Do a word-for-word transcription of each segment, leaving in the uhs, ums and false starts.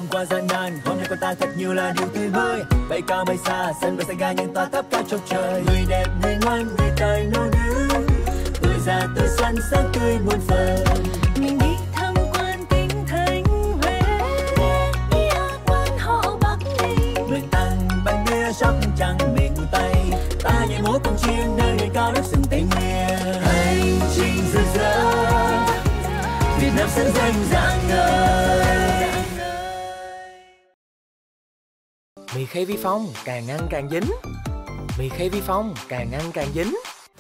qua gian nan, hôm nay con ta thật nhiều là điều tươi mới. Bay cao bay xa, sân bay sân ga nhưng ta thấp cao trong trời. Người đẹp, người ngoan, người tài nô nữ, tuổi già tuổi xuân sáng tươi muôn phần. Mình đi tham quan kinh thánh Huế, quan họ Bắc Ninh. Mình tăng bánh bia sóc trăng miền Tây, ta nhảy múa cùng chiêng nơi người cao đất rừng Tây Nguyên. Hành trình rực rỡ, Việt Nam sẵn danh rạng ngời. Mì khay vi phong càng ăn càng dính. Mì khay vi phong càng ăn càng dính.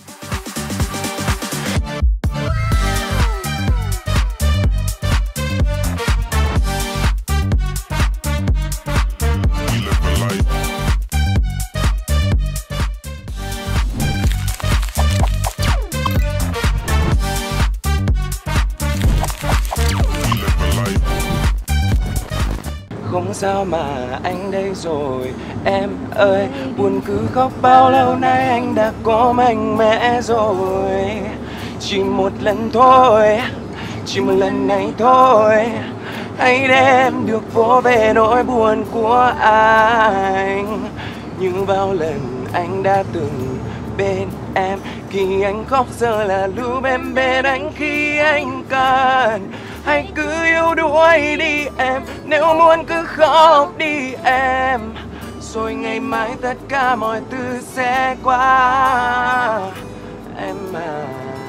Không sao mà anh đây rồi em ơi, buồn cứ khóc bao lâu nay anh đã có mạnh mẽ rồi. Chỉ một lần thôi, chỉ một lần này thôi, hãy đem được vô về nỗi buồn của anh. Như bao lần anh đã từng bên em, khi anh khóc giờ là lúc em bên anh khi anh cần. Hãy cứ yêu đuổi đi em, nếu muốn cứ khóc đi em, rồi ngày mai tất cả mọi thứ sẽ qua em à.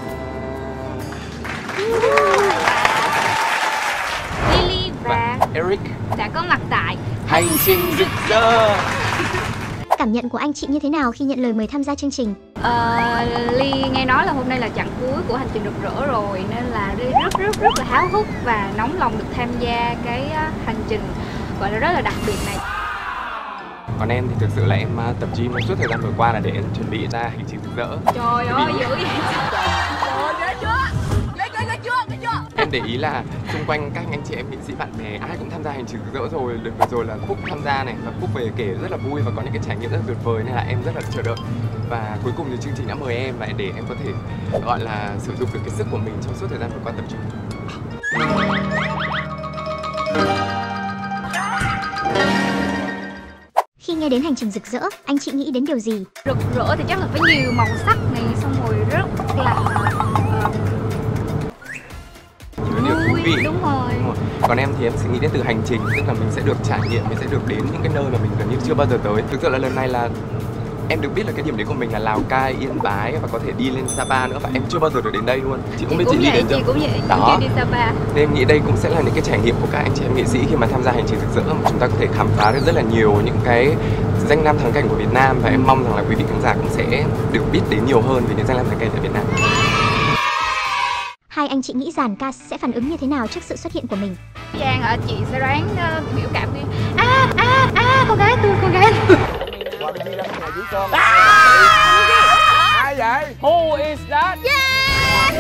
Lily và Eric đã có mặt tại Hành trình rực rỡ. Cảm nhận của anh chị như thế nào khi nhận lời mời tham gia chương trình? Ờ, Ly nghe nói là hôm nay là chặng cuối của hành trình rực rỡ rồi, nên là Ly rất rất rất là háo hức và nóng lòng được tham gia cái hành trình gọi là rất là đặc biệt này. Còn em thì thực sự là em tập gym suốt thời gian vừa qua là để em chuẩn bị ra hành trình rực rỡ. Trời ơi, dữ vậy. Trời ghê chưa? Ghê ghê ghê chưa? Ghê chưa? Em để ý là xung quanh các anh chị em nghệ sĩ bạn bè ai cũng tham gia hành trình rực rỡ rồi. Đợt vừa rồi là Phúc tham gia này, và Phúc về kể rất là vui và có những cái trải nghiệm rất là tuyệt vời, nên là em rất là chờ đợi. Và cuối cùng thì chương trình đã mời em lại để em có thể gọi là sử dụng được cái sức của mình trong suốt thời gian vừa qua tập gym. Khi nghe đến hành trình rực rỡ, anh chị nghĩ đến điều gì? Rực rỡ thì chắc là phải nhiều màu sắc này, xong rồi rất là Nhiều điều thú vị. Đúng rồi. Đúng rồi. Còn em thì em sẽ nghĩ đến từ hành trình, tức là mình sẽ được trải nghiệm, mình sẽ được đến những cái nơi mà mình gần như chưa bao giờ tới. Thực sự là lần này là em được biết là cái điểm đến của mình là Lào Cai, Yên Bái và có thể đi lên Sapa nữa, và em chưa bao giờ được đến đây luôn. Chị không biết chị, chị đi đến chưa? Chị cũng vậy, đó. Chị đi Sapa. Nên em nghĩ đây cũng sẽ là những cái trải nghiệm của các anh chị em nghệ sĩ khi mà tham gia hành trình rực rỡ, mà chúng ta có thể khám phá được rất là nhiều những cái danh lam thắng cảnh của Việt Nam, và em mong rằng là quý vị khán giả cũng sẽ được biết đến nhiều hơn về những danh lam thắng cảnh ở Việt Nam. Hai anh chị nghĩ dàn ca sẽ phản ứng như thế nào trước sự xuất hiện của mình? Giang ở chị sẽ đoán uh, biểu cảm đi. A a a con gái tôi, con gái tôi. Qua bên kia ra nhà dưới con. Ai vậy? Who is that? Yeah!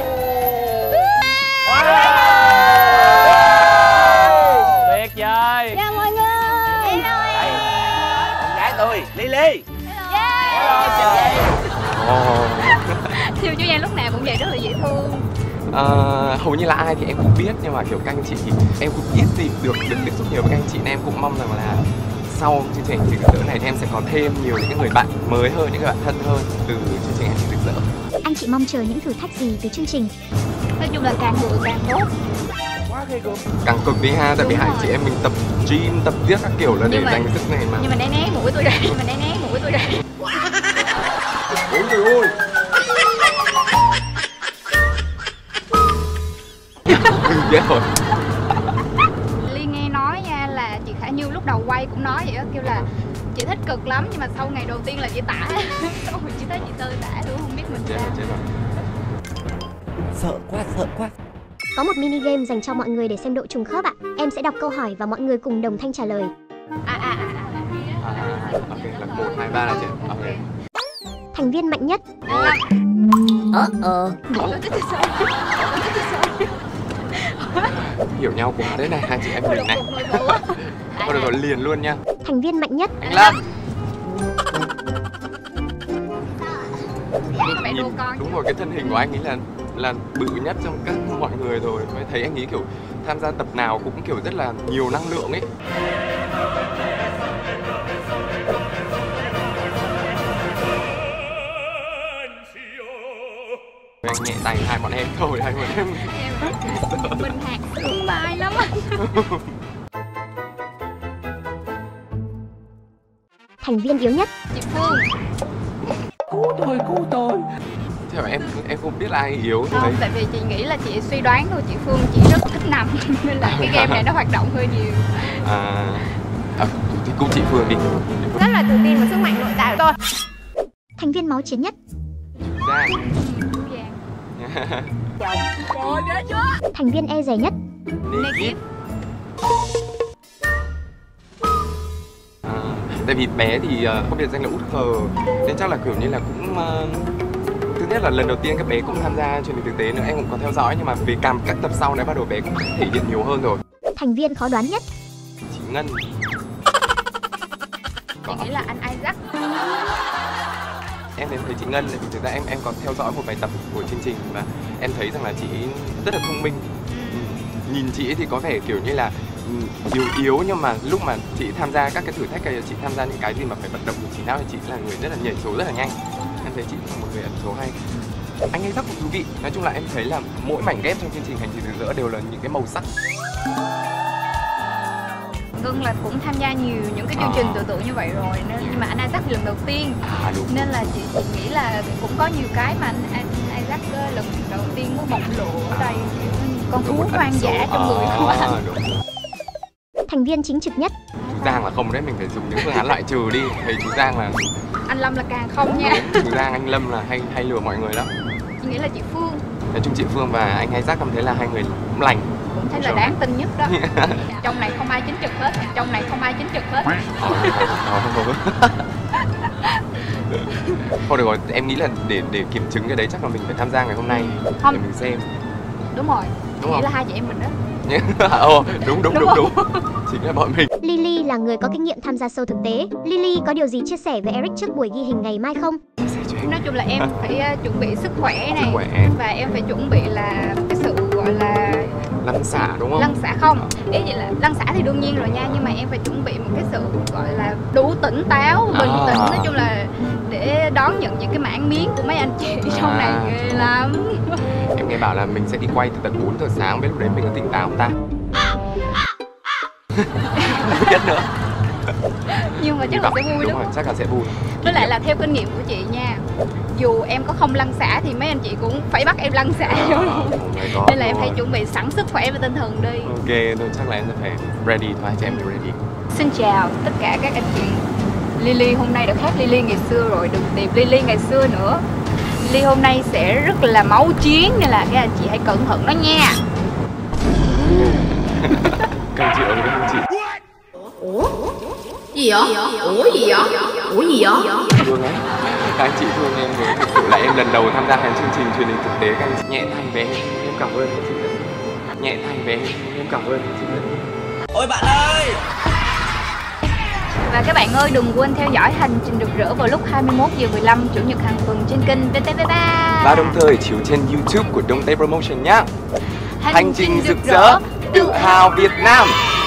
Tuyệt vời. Chào mọi người. Hello em. Con gái tôi, Lily. Hello chị. Oh. Siêu chú Giang lúc nào cũng vậy, rất là dễ thương. Uh, hầu như là ai thì em cũng biết, nhưng mà kiểu các anh chị thì em cũng ít tìm được được tiếp xúc nhiều với các anh chị, nên em cũng mong rằng là sau chương trình hành trình rực rỡ này thì em sẽ có thêm nhiều những cái người bạn mới hơn, những người bạn thân hơn từ chương trình hành trình rực rỡ. Anh chị mong chờ những thử thách gì từ chương trình? Nói chung là càng bự càng tốt. Quá ghê gớm. Càng cực đi ha, tại vì hai chị em mình tập gym, tập viết các kiểu là để mà, dành sức này mà. Nhưng mà né né mũi tôi đây, nhưng mà né né mũi tôi đây. Ôi trời ơi. Ghê rồi. Ly nghe nói nha là chị Khả Như lúc đầu quay cũng nói vậy đó, kêu là chị thích cực lắm, nhưng mà sau ngày đầu tiên là chị tả. Xong rồi chị thấy chị tơi tả luôn, không biết mình Chết sao. rồi, chết rồi. Sợ quá, sợ quá. Có một mini game dành cho mọi người để xem độ trùng khớp ạ. Em sẽ đọc câu hỏi và mọi người cùng đồng thanh trả lời. À à à à. À, ok, là một, hai, ba là chị. Ok. Thành viên mạnh nhất. À, Ờ ờ. Hiểu nhau quá đấy này, hai chị em mình này. Thôi được rồi, liền luôn nha. Thành viên mạnh nhất. Anh Lâm. Mẹ Nhìn, đùa con. đúng rồi, cái thân hình của anh ấy là là bự nhất trong các mọi người rồi. Mới thấy anh ấy kiểu tham gia tập nào cũng kiểu rất là nhiều năng lượng ấy. Anh nhẹ tay hai bọn em thôi, hai bọn em. Mình hạt sướng vai lắm. Thành viên yếu nhất. Chị Phương. Cứu tôi, cứu tôi. Theo em, em không biết ai yếu Không, đấy. tại vì chị nghĩ là chị suy đoán thôi, chị Phương chị rất thích nằm nên là cái game này nó hoạt động hơi nhiều. À, à thì cứu chị Phương đi. Rất là tự tin vào sức mạnh nội tại của tôi. Thành viên máu chiến nhất. Ra. Thành viên e dè nhất. Naked. À, tại vì bé thì uh, không biết danh là út khờ nên chắc là kiểu như là cũng uh, thứ nhất là lần đầu tiên các bé cũng tham gia truyền hình thực tế nữa, em cũng có theo dõi, nhưng mà về cảm các tập sau này bắt đầu bé cũng thể hiện nhiều hơn rồi. Thành viên khó đoán nhất. Chị Ngân. Chị nghĩ là anh Isaac. Em đến thấy chị Ngân, thì thực ra em em còn theo dõi một vài tập của chương trình và em thấy rằng là chị rất là thông minh. Nhìn chị thì có vẻ kiểu như là yếu yếu, nhưng mà lúc mà chị tham gia các cái thử thách này, chị tham gia những cái gì mà phải vận động của chị não thì chị là người rất là nhảy số rất là nhanh. Em thấy chị là một người ẩn số hay. Anh ấy rất là thú vị. Nói chung là em thấy là mỗi mảnh ghép trong chương trình Hành Trình Rực Rỡ đều là những cái màu sắc. Ngân là cũng tham gia nhiều những cái chương trình tự tử như vậy rồi nên, nhưng mà anh Isaac thì lần đầu tiên. À, đúng. Nên là chị, chị nghĩ là cũng có nhiều cái mà anh, anh Isaac lần đầu tiên muốn bộc lộ ở đây, con thú hoang dã trong người của anh. Thành viên chính trực nhất. Chú Giang là không đấy, mình phải dùng những phương án loại trừ đi. Thấy chú Giang là Anh Lâm là càng không nha. Đúng, chú Giang, anh Lâm là hay hay lừa mọi người lắm. Chị nghĩ là chị Phương. Nói chung chị Phương và anh Isaac em thấy là hai người cũng lành. Cũng thấy là đáng tin nhất đó. Trong này không ai chính trực hết, trong này không ai chính trực hết. Thôi được rồi, em nghĩ là để để kiểm chứng cái đấy chắc là mình phải tham gia ngày hôm nay Không. để mình xem. Đúng rồi. Đúng Nghĩ không? là hai chị em mình đó. Ồ, đúng đúng Đúng đúng đúng, đúng. Chính là bọn mình. Lily là người có kinh nghiệm tham gia show thực tế. Lily có điều gì chia sẻ với Eric trước buổi ghi hình ngày mai không? Nói chung là em phải uh, chuẩn bị sức khỏe này, Sức khỏe. và em phải chuẩn bị là cái sự gọi là Lăn xả đúng không? lăn xả không? Ý vậy là lăn xả thì đương nhiên rồi nha, nhưng mà em phải chuẩn bị một cái sự gọi là đủ tỉnh táo, bình À. tĩnh, nói chung là để đón nhận những cái mảng miếng của mấy anh chị trong này À. ghê lắm. Em nghe bảo là mình sẽ đi quay từ tận bốn giờ sáng, biết lúc đấy mình có tỉnh táo không ta? Không biết nữa. Nhưng mà chắc là sẽ vui Đúng đúng rồi, không? chắc là sẽ vui. Với lại là theo kinh nghiệm của chị nha, dù em có không lăn xả thì mấy anh chị cũng phải bắt em lăn xả luôn. Nên là em phải chuẩn bị sẵn sức khỏe và tinh thần đi. Ok, thôi chắc là em sẽ phải ready thôi, cho em phải ready. Xin chào tất cả các anh chị. Lily hôm nay đã khác Lily ngày xưa rồi, đừng tìm Lily ngày xưa nữa. Lily hôm nay sẽ rất là máu chiến nên là các anh chị hãy cẩn thận đó nha. Căng chịu rồi các anh chị. Gì vậy? Ủa gì vậy? Ủa gì vậy? Thương ấy, các anh chị thương em rồi. Thực sự là em lần đầu tham gia cái chương trình truyền hình thực tế, các anh chị nhẹ tay về em cảm ơn các chị. Nhẹ tay về em cảm ơn các chị. Ôi bạn ơi! Và các bạn ơi, đừng quên theo dõi Hành Trình Rực Rỡ vào lúc hai mươi mốt giờ mười lăm chủ nhật hàng tuần trên kênh vê tê vê ba. Và đồng thời chiếu trên YouTube của Đông Tây Promotion nhá. Hành, Hành trình rực rỡ, tự hào Việt Nam.